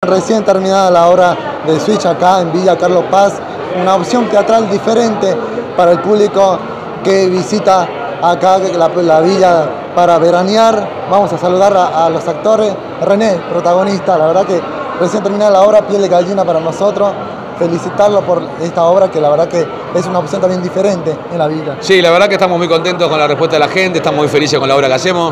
recién terminada la obra de Switch acá en Villa Carlos Paz, una opción teatral diferente para el público que visita acá la villa para veranear. Vamos a saludar a los actores. René, protagonista, la verdad que recién terminada la obra, piel de gallina para nosotros. Felicitarlo por esta obra que la verdad que es una opción también diferente en la vida. Sí, la verdad que estamos muy contentos con la respuesta de la gente, estamos muy felices con la obra que hacemos.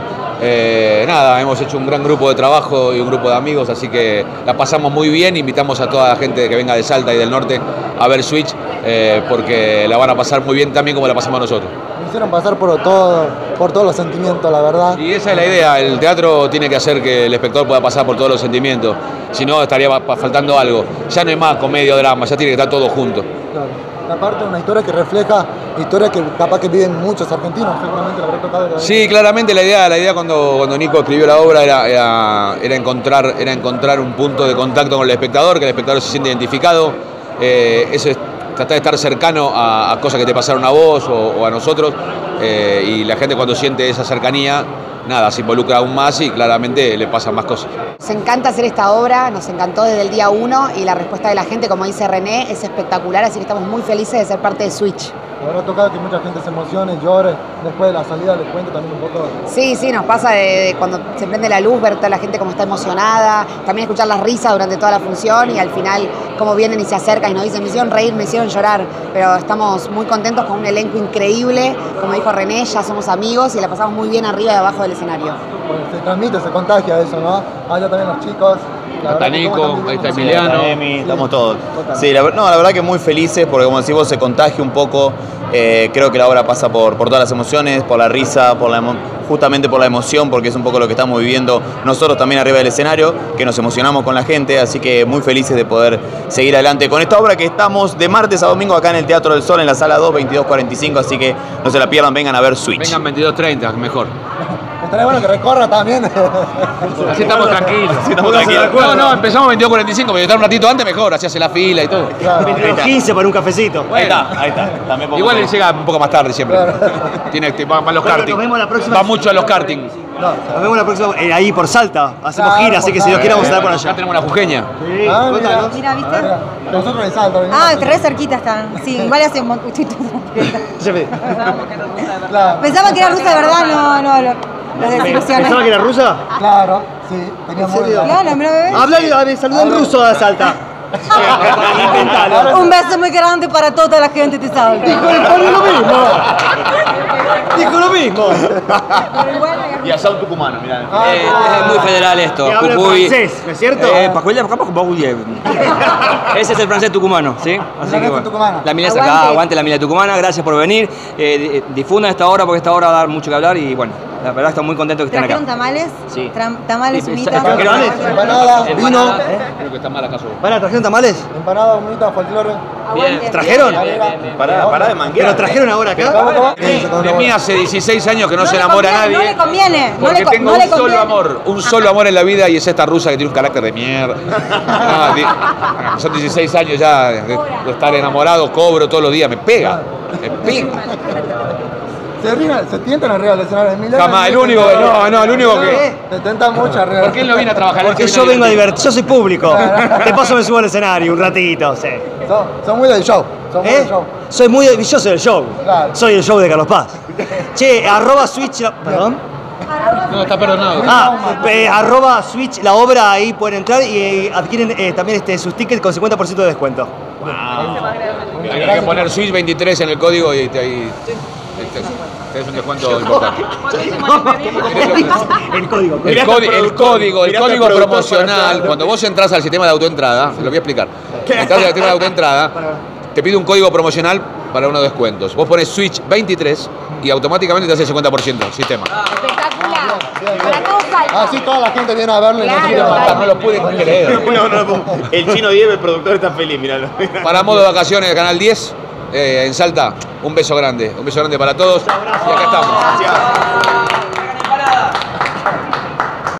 Nada, hemos hecho un gran grupo de trabajo y un grupo de amigos, así que la pasamos muy bien. Invitamos a toda la gente que venga de Salta y del norte a ver Switch, porque la van a pasar muy bien también como la pasamos nosotros. Me hicieron pasar por todos los sentimientos, la verdad. Y esa es la idea, el teatro tiene que hacer que el espectador pueda pasar por todos los sentimientos, si no estaría faltando algo. Ya no hay más comedia o drama, ya tiene que estar todo junto. Claro. Aparte una historia que refleja historias que capaz que viven muchos argentinos, seguramente la habrá tocado. Sí, claramente la idea cuando Nico escribió la obra era encontrar un punto de contacto con el espectador, que el espectador se siente identificado. Eso es tratar de estar cercano a cosas que te pasaron a vos o a nosotros, y la gente cuando siente esa cercanía, nada, se involucra aún más y claramente le pasan más cosas. Nos encanta hacer esta obra, nos encantó desde el día 1 y la respuesta de la gente, como dice René, es espectacular, así que estamos muy felices de ser parte de Switch. Habrá tocado que mucha gente se emocione, llore, después de la salida les cuento también un poco. Sí, nos pasa de cuando se prende la luz, ver toda la gente como está emocionada, también escuchar las risas durante toda la función y al final cómo vienen y se acercan y nos dicen, me hicieron reír, me hicieron llorar, pero estamos muy contentos con un elenco increíble, como dijo René, ya somos amigos y la pasamos muy bien arriba y abajo del escenario. Bueno, se transmite, se contagia eso, ¿no? Allá también los chicos. Está Nico, ahí está Emiliano. Estamos todos. Sí, la verdad que muy felices porque como decís vos se contagia un poco. Creo que la obra pasa por todas las emociones, por la risa, justamente por la emoción, porque es un poco lo que estamos viviendo nosotros también arriba del escenario, que nos emocionamos con la gente, así que muy felices de poder seguir adelante con esta obra que estamos de martes a domingo acá en el Teatro del Sol, en la sala 2, 22:45, así que no se la pierdan, vengan a ver Switch. Vengan 22:30, mejor. Estaría bueno que recorra también. Así estamos tranquilos. No, empezamos 22:45, pero estar un ratito antes mejor, así hace la fila y todo. Claro. 22:15 para un cafecito. Bueno, Ahí está. igual él llega un poco más tarde siempre. Va a los karting. Nos vemos la próxima. Va mucho a los karting. Nos vemos la próxima ahí por Salta. Hacemos gira, así que si Dios quiere vamos a estar por allá. Ya tenemos una jujeña. Sí, Ah, contanos. Mira, ¿viste? Nosotros en Salta. Ah, re cerquita están. Sí, igual hace un montón. Claro. Pensaba que era rusa de verdad, no. Los desilusioné. ¿Pensaba que era rusa? Claro, sí. Teníamos Claro, mira, bebé. Habla, saluda en ruso a Salta. Un beso muy grande para toda la gente de Salta. Dijo lo mismo. Y a Sao Tucumano, mirá. Es muy federal esto. Que habla Jujuy. francés, ¿no es cierto? Ese es el francés tucumano, ¿sí? Así que bueno. tucumano. La Mila es acá, Aguante. aguante la Mila tucumana, gracias por venir. Difundan esta obra porque esta obra va a dar mucho que hablar y bueno, la verdad estoy muy contento que estén acá. ¿Trajeron tamales? Sí. Tamales, Sí, humitas. ¿trajeron? Empanada, vino, Creo que está mal acaso. ¿Trajeron tamales? empanada, humita, folclore. Aguante. ¿Trajeron? Pará de manguear. ¿Pero trajeron ahora acá? De mí hace 16 años que no se le enamora a conviene, nadie. No le conviene. Porque tengo no le un solo conviene. amor, un solo amor en la vida y es esta rusa que tiene un carácter de mierda. Son 16 años ya de estar enamorado, cobro todos los días, me pega. Se tientan arriba del escenario de Milán. Jamás, el único que. Se tentan mucho arriba. ¿Por qué él no viene a trabajar? Porque yo vengo a divertir, yo soy público. De paso me subo al escenario un ratito, sí. Son muy del show. Son muy del show. Yo soy el show. Claro. Soy el show de Carlos Paz. Che, @Switch. ¿Perdón? No, está perdonado. @Switch, la obra, ahí pueden entrar y adquieren también sus tickets con 50% de descuento. Hay que poner Switch 23 en el código y ahí tenés un descuento importante. El código. El código promocional, cuando vos entras al sistema de autoentrada, lo voy a explicar. Entras al sistema de autoentrada, te pide un código promocional para unos descuentos. Vos pones Switch 23 y automáticamente te hace el 50% el sistema. Espectacular. Para todos Salta. Así toda la gente viene a verlo. Claro. No lo pude creer. El Chino Diego, el productor, está feliz, miralo. Para modo de vacaciones de Canal 10, en Salta, un beso grande para todos y acá estamos.